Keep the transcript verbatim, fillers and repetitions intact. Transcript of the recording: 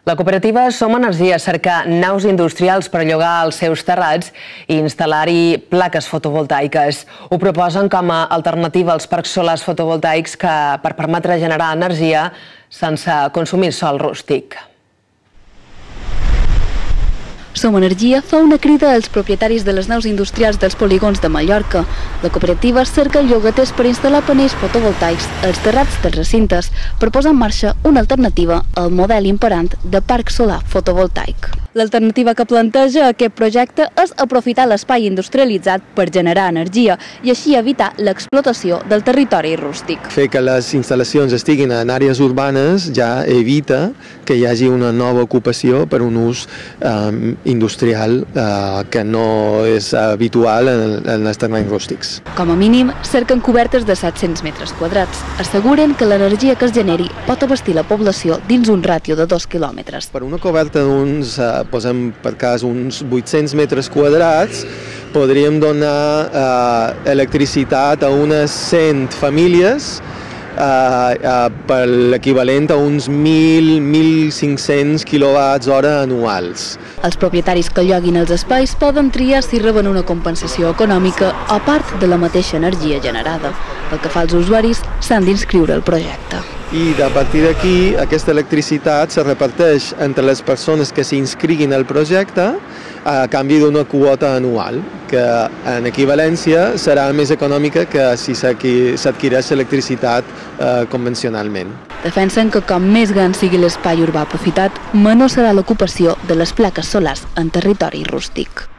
La cooperativa Som Energia cerca naus industrials per llogar als seus terrats i instal·lar-hi plaques fotovoltaiques. Ho proposen com a alternativa als parcs solars fotovoltaics que per permetre generar energia sense consumir sòl rústic. Som Energia fa una crida als propietaris de les naus industrials dels polígons de Mallorca. La cooperativa cerca llogaters per instal·lar panells fotovoltaics als terrats dels recintes per posar en marxa una alternativa al model imperant de parc solar fotovoltaic. L'alternativa que planteja aquest projecte és aprofitar l'espai industrialitzat per generar energia i així evitar l'explotació del territori rústic. Fer que les instal·lacions estiguin en àrees urbanes ja evita que hi hagi una nova ocupació per un ús eh, industrial eh, que no és habitual en, en els terrenys rústics. Com a mínim, cerquen cobertes de set-cents metres quadrats. Asseguren que l'energia que es generi pot abastir la població dins un ràtio de dos quilòmetres. Per una coberta d'uns, eh, posem per cas uns vuit-cents metres quadrats, podríem donar eh, electricitat a unes cent famílies eh, eh, per l'equivalent a uns mil a mil cinc-cents quilowatts hora anuals. Els propietaris que lloguin els espais poden triar si reben una compensació econòmica o part de la mateixa energia generada. Pel que fa als usuaris, s'han d'inscriure al projecte. I a partir d'aquí, aquesta electricitat se reparteix entre les persones que s'inscriguin al projecte a canvi d'una quota anual, que en equivalència serà més econòmica que si s'adquireix electricitat eh, convencionalment. Defensen que com més gran sigui l'espai urbà aprofitat, menor serà l'ocupació de les plaques solars en territori rústic.